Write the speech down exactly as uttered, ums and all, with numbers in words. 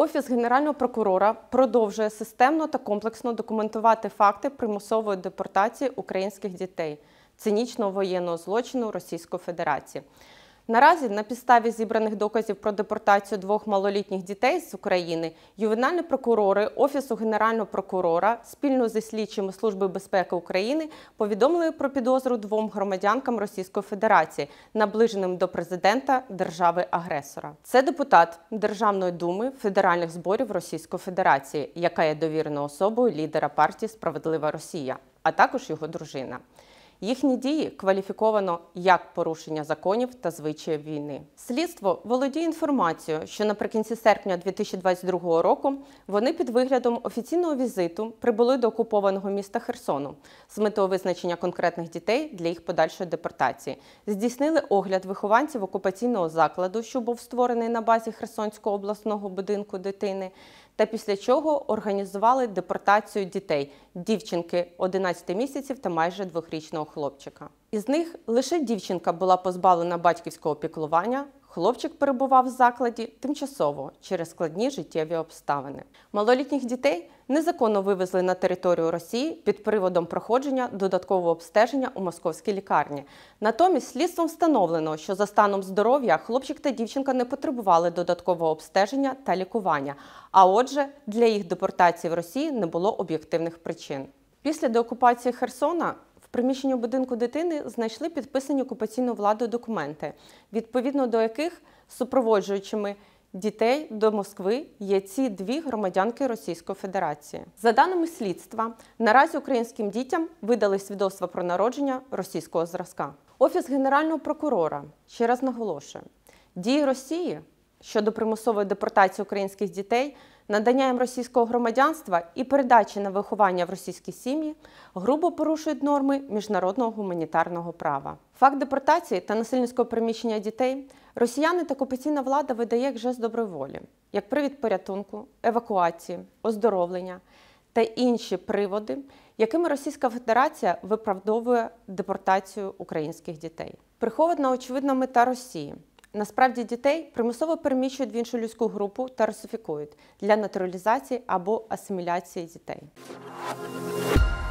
Офіс Генерального прокурора продовжує системно та комплексно документувати факти примусової депортації українських дітей, цинічного воєнного злочину Російської Федерації. Наразі на підставі зібраних доказів про депортацію двох малолітніх дітей з України ювенальні прокурори Офісу Генерального прокурора спільно зі слідчими Служби безпеки України повідомили про підозру двом громадянкам Російської Федерації, наближеним до президента держави-агресора. Це депутат Державної думи Федеральних зборів Російської Федерації, яка є довіреною особою лідера партії «Справедлива Росія», а також його дружина. Їхні дії кваліфіковано як порушення законів та звичаїв війни. Слідство володіє інформацією, що наприкінці серпня дві тисячі двадцять другого року вони під виглядом офіційного візиту прибули до окупованого міста Херсону з метою визначення конкретних дітей для їх подальшої депортації. Здійснили огляд вихованців окупаційного закладу, що був створений на базі Херсонського обласного будинку дитини, та після чого організували депортацію дітей – дівчинки одинадцяти місяців та майже двохрічного хлопчика. Із них лише дівчинка була позбавлена батьківського піклування, хлопчик перебував в закладі тимчасово через складні життєві обставини. Малолітніх дітей незаконно вивезли на територію Росії під приводом проходження додаткового обстеження у московській лікарні. Натомість слідством встановлено, що за станом здоров'я хлопчик та дівчинка не потребували додаткового обстеження та лікування, а отже, для їх депортації в Росії не було об'єктивних причин. Після деокупації Херсона в приміщенні будинку дитини знайшли підписані окупаційною владою документи, відповідно до яких супроводжуючими дітей до Москви є ці дві громадянки Російської Федерації. За даними слідства, наразі українським дітям видали свідоцтва про народження російського зразка. Офіс Генерального прокурора ще раз наголошує, дії Росії щодо примусової депортації українських дітей, надання їм російського громадянства і передачі на виховання в російські сім'ї грубо порушують норми міжнародного гуманітарного права. Факт депортації та насильницького переміщення дітей росіяни та окупаційна влада видає як жест доброї волі, як привід порятунку, евакуації, оздоровлення та інші приводи, якими Російська Федерація виправдовує депортацію українських дітей. Прихована очевидна мета Росії. Насправді дітей примусово переміщують в іншу людську групу та русифікують для натуралізації або асиміляції дітей.